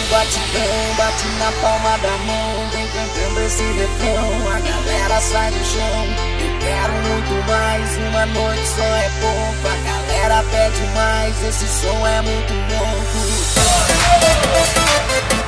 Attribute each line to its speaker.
Speaker 1: batidão, bate na palma da mão. Vem cantando esse refrão, a galera sai do chão. Eu quero muito mais, uma noite só é pouco. A galera pede mais, esse som é muito louco.